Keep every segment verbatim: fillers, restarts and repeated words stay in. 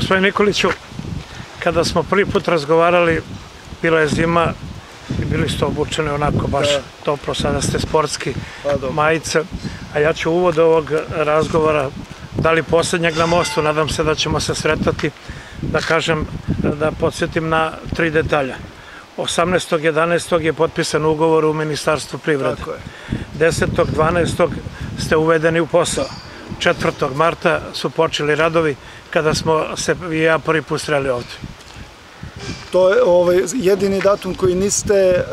Gospodin Nikoliću, kada smo prvi put razgovarali, bila je zima i bili ste obučeni onako baš toplo, sada ste sportski majice, a ja ću uvod ovog razgovora, da li poslednjeg na mostu, nadam se da ćemo se sretati, da kažem, da podsjetim na tri detalja. osamnaestog jedanaestog je potpisan ugovor u Ministarstvu privrede. desetog dvanaestog ste uvedeni u posao. četvrtog marta su počeli radovi kada smo se i ja prvi put sreli ovde. To je jedini datum koji niste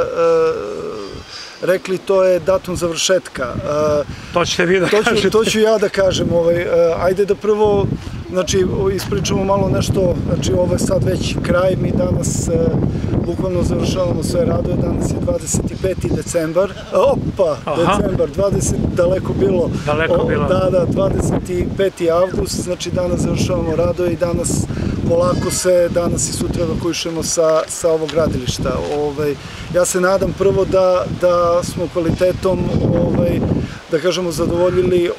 rekli, to je datum završetka. To ćete vi da kažete. To ću ja da kažem. Ajde da prvo, znači, ispričamo malo nešto, znači, ovo je sad već kraj, mi danas bukvalno završavamo sve radove, danas je dvadeset peti decembar, opa, decembar, dvadeset, daleko bilo. Daleko bilo. Da, da, dvadeset peti avgust, znači danas završavamo radove i danas polako se, danas i sutra evakuišemo sa ovog gradilišta. Ja se nadam prvo da smo kvalitetom, da kažemo, zadovoljili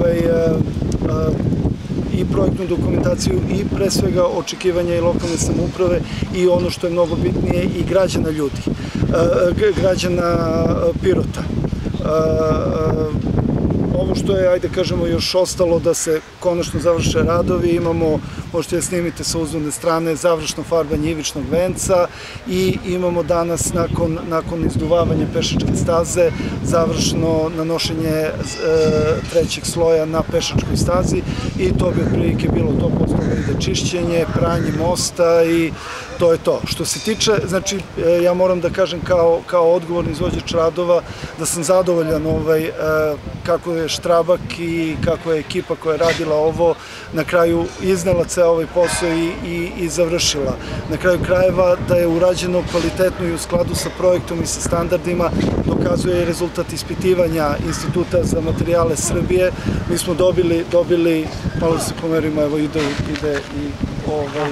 i projektnu dokumentaciju i pre svega očekivanja i lokalne samouprave i ono što je mnogo bitnije i građana ljudi, građana Pirota. Ovo što je, ajde kažemo, još ostalo da se konačno završe radovi, imamo, možete da snimite sa uzvodne strane, završno farbanje ivičnog venca i imamo danas, nakon izduvavanja pešačke staze, završno nanošenje trećeg sloja na pešačkoj stazi i to bi otprilike bilo to, postalo ide čišćenje, pranje mosta i to je to. Što se tiče, znači, ja moram da kažem kao odgovorni izvođač radova da sam zadovoljan kako je Štrabak i kako je ekipa koja je radila ovo na kraju iznela ceo ovaj posao i završila. Na kraju krajeva da je urađeno kvalitetno i u skladu sa projektom i sa standardima dokazuje i rezultat ispitivanja Instituta za materijale Srbije. Mi smo dobili, malo da se pomerimo, evo ide i ovaj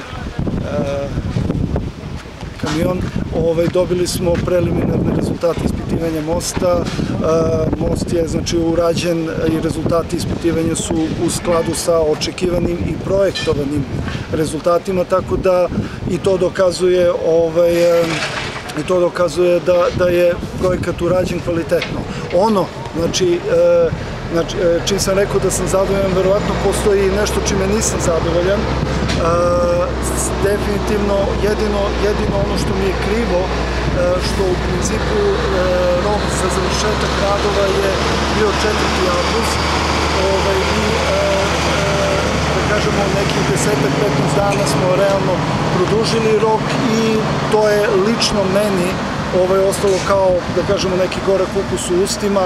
kamion, dobili smo preliminarne rezultate ispitivanja mosta. Most je, znači, urađen i rezultati ispitivanja su u skladu sa očekivanim i projektovanim rezultatima, tako da i to dokazuje i to dokazuje da je projekat urađen kvalitetno. Ono, znači, čim sam rekao da sam zadovoljan, verovatno postoji nešto čime nisam zadovoljan. Definitivno, jedino ono što mi je krivo, što u principu rok za završetak radova je bio četvrti avgust i da kažemo nekih desetak do petnaest dana smo realno produžili rok i to je lično meni ostalo kao, da kažemo, neki gorak ukus u ustima,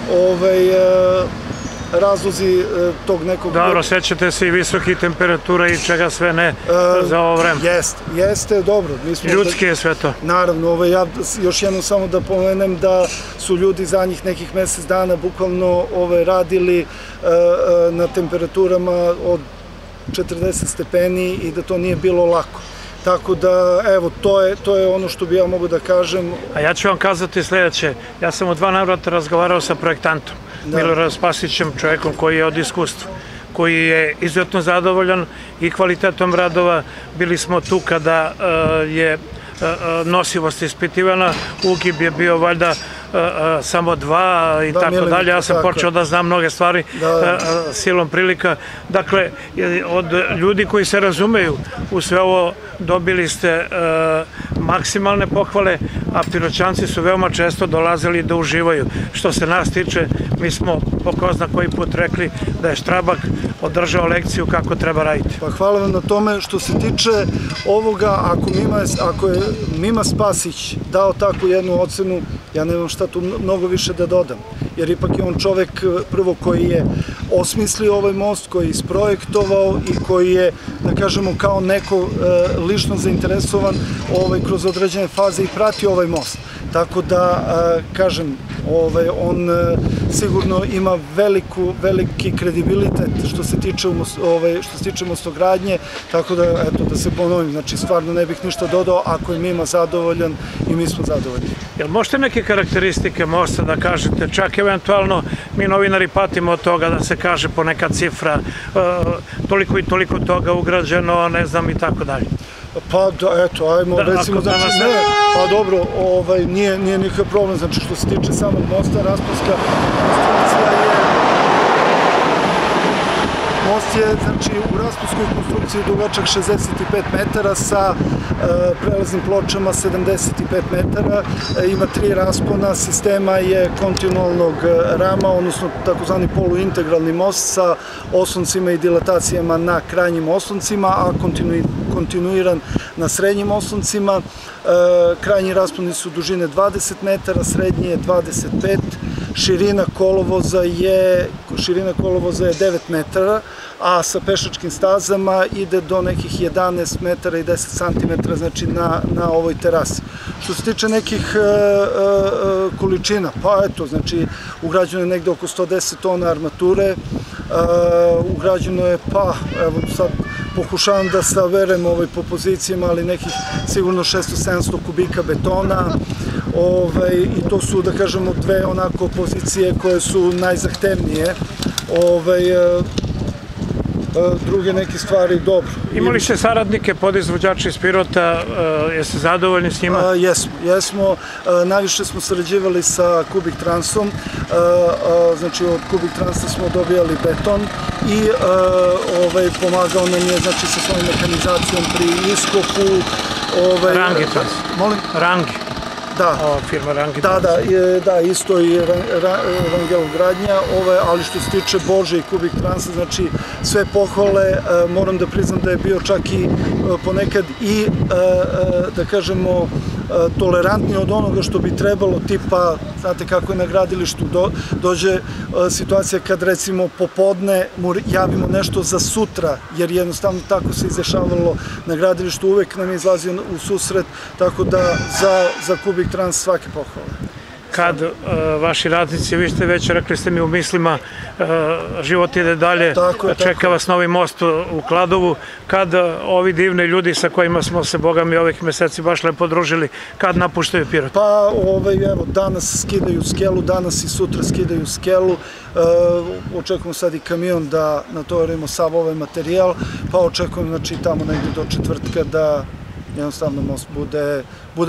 razlozi tog nekog... Dobro, sećate se i visokih temperatura i čega sve ne za ovo vreme. Jeste, jeste, dobro. Ljudski je sve to. Naravno, ja još jednom samo da pomenem da su ljudi zadnjih nekih mesec dana bukvalno radili na temperaturama od četrdeset stepeni i da to nije bilo lako. Tako da, evo, to je ono što bi ja mogu da kažem. A ja ću vam kazati sledeće. Ja sam u dva navrata razgovarao sa projektantom, Miloradom Spasićem, čovekom koji je od iskustva, koji je izuzetno zadovoljan i kvalitetom radova. Bili smo tu kada je nosivost ispitivana, ugib je bio valjda samo dva i tako dalje. Ja sam počeo da znam mnoge stvari silom prilika. Dakle, od ljudi koji se razumeju u sve ovo dobili ste maksimalne pohvale, a Piroćanci su veoma često dolazili da uživaju. Što se nas tiče, mi smo po ko zna koji put rekli da je Štrabak održao lekciju kako treba raditi. Pa hvala vam na tome. Što se tiče ovoga, ako je Mima Spasić dao takvu jednu ocenu, ja nemam šta tu mnogo više da dodam, jer ipak je on čovek prvo koji je osmislio ovaj most, koji je isprojektovao i koji je, da kažemo, kao neko lično zainteresovan kroz određene faze i prati ovaj most. tako da, kažem, on sigurno ima veliki kredibilitet što se tiče mostogradnje, tako da, eto, da se ponovim, znači, stvarno ne bih ništa dodao, ako je Mima zadovoljan i mi smo zadovoljni. Jel možete neke karakteristike mosta da kažete, čak eventualno mi novinari patimo od toga da se kaže poneka cifra, toliko i toliko toga ugrađeno, ne znam, i tako dalje? Pa, eto, ajmo, recimo, znači, ne, pa dobro, nije nikakav problem, znači, što se tiče samog mosta, rasponska konstrukcija je, most je, znači, u rasponskoj konstrukciji dugačak šezdeset pet metara sa prelaznim pločama sedamdeset pet metara, ima tri raspona, sistema je kontinualnog rama, odnosno takozvani poluintegralni most sa osloncima i dilatacijama na krajnjim osloncima, a kontinuiran na srednjim osloncima. Krajnji rasponi su dužine dvadeset metara, srednji je dvadeset pet, širina kolovoza je devet metara, a sa pešačkim stazama ide do nekih jedanaest metara i deset santimetara, znači na ovoj terasi. Što se tiče nekih količina, pa eto, znači, ugrađeno je negde oko sto deset tona armature, ugrađeno je, pa, evo sad, pokušavam da saberem po pozicijama, ali nekih sigurno šesto sedamsto kubika betona, i to su, da kažemo, dve onako pozicije koje su najzahtevnije. Druge neke stvari, dobro. Imali ste saradnike, podizvođače iz Pirota, jeste zadovoljni s njima? Jesmo, jesmo. Najviše smo sarađivali sa Kubik Transom, znači od Kubik Transa smo dobijali beton i pomagao nam je, znači, sa svojom mehanizacijom pri iskopu. Rangi Trans? Molim? Rangi. Da, da, da, isto i Rangelov gradnja, ali što se tiče Bože i Kubik Transa, znači sve pohvale, moram da priznam da je bio čak i ponekad i, da kažemo, tolerantniji od onoga što bi trebalo, tipa, znate kako je na gradilištu, dođe situacija kad, recimo, popodne mu javimo nešto za sutra, jer jednostavno tako se izdešavalo na gradilištu, uvek nam je izlazio u susret, tako da za Kubik Trans svake pohvale. Kad vaši radnici, vi ste već rekli ste mi u mislima, život ide dalje, čeka vas novi most u Kladovu, kad ovi divni ljudi sa kojima smo se, boga mi, ovih meseci baš lepo družili, kad napuštaju Pirot? Pa, evo, danas skidaju skelu, danas i sutra skidaju skelu, očekujemo sad i kamion da natovarimo sav ovaj materijal, pa očekujem, znači, tamo negde do četvrtka da jednostavno most bude,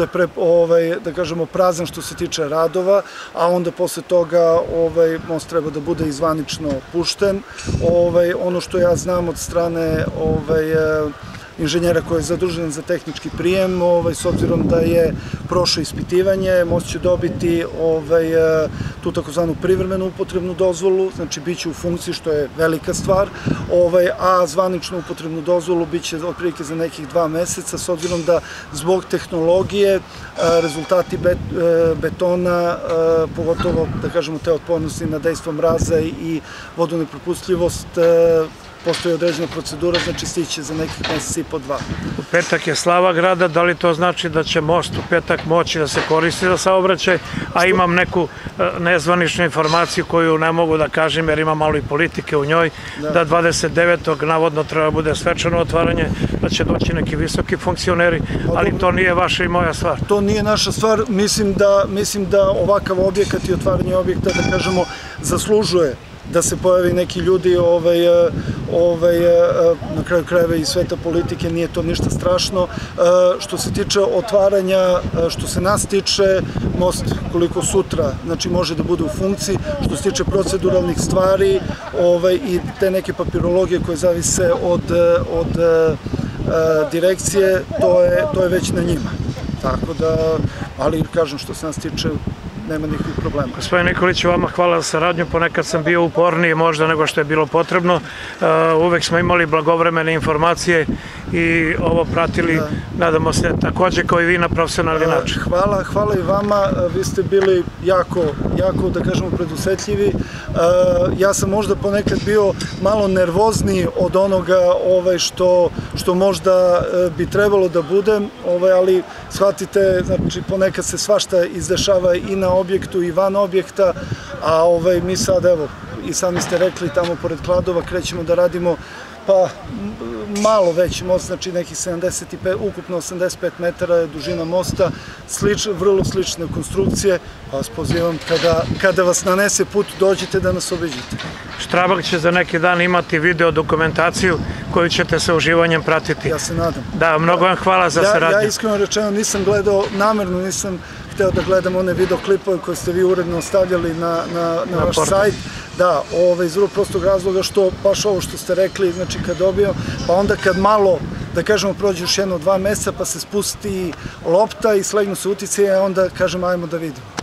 da kažemo, prazan što se tiče radova, a onda posle toga most treba da bude i zvanično pušten. Ono što ja znam od strane inženjera koji je zadužen za tehnički prijem, s obzirom da je prošlo ispitivanje, most će dobiti tu takozvanu privremenu upotrebnu dozvolu, znači bit će u funkciji, što je velika stvar, a zvaničnu upotrebnu dozvolu bit će otprilike za nekih dva meseca, s obzirom da zbog tehnologije rezultati betona, pogotovo, da kažemo, te otpornosti na dejstvo mraza i vodonepropustljivost, postoji određena procedura, znači stiće za nekih meseci i po dva. U petak je slava grada, da li to znači da će most u petak moći da se koristi za saobraćaj, a imam neku nezvaničnu informaciju koju ne mogu da kažem jer ima malo i politike u njoj, da dvadeset devetog navodno treba bude svečano otvaranje, da će doći neki visoki funkcioneri, ali to nije vaša i moja stvar. To nije naša stvar, mislim da ovakav objekat i otvaranje objekta, da kažemo, zaslužuje da se pojavi neki ljudi, na kraju krajeva i sveta politike, nije to ništa strašno. Što se tiče otvaranja, što se nas tiče, most koliko sutra, znači, može da bude u funkciji. Što se tiče proceduralnih stvari i te neke papirologije koje zavise od direkcije, to je već na njima. Tako da, ali kažem, što se nas tiče, nema nikakvih problema. Gospodin Nikoliću, vama hvala za saradnju, ponekad sam bio uporniji možda nego što je bilo potrebno, uvek smo imali blagovremene informacije i ovo pratili, nadamo se, takođe kao i vi na profesionalni način. Hvala, hvala i vama, vi ste bili jako, jako, da kažemo, predusetljivi. Ja sam možda ponekad bio malo nervozniji od onoga što, što možda bi trebalo da budem, ali shvatite, znači ponekad se svašta izdešava i na objektu i van objekta, a mi sad, evo, i sami ste rekli, tamo pored Kladova krećemo da radimo pa malo veći most, znači nekih sedamdeset pet, ukupno osamdeset pet metara je dužina mosta, vrlo slične konstrukcije, pa vas pozivam kada vas nanese put, dođite da nas obiđete. Štrabak će za neki dan imati video dokumentaciju koju ćete sa uživanjem pratiti. Ja se nadam. Da, mnogo vam hvala za saradnju. Ja iskreno rečeno nisam gledao, namerno nisam hteo da gledam one videoklipove koje ste vi uredno stavljali na vaš sajt. Da, iz vrlo prostog razloga što baš ovo što ste rekli, znači kad dobijemo, pa onda kad malo, da kažemo, prođe još jedno dva meseca pa se spusti lopta i slegnu se uticaje, onda kažemo ajmo da vidimo.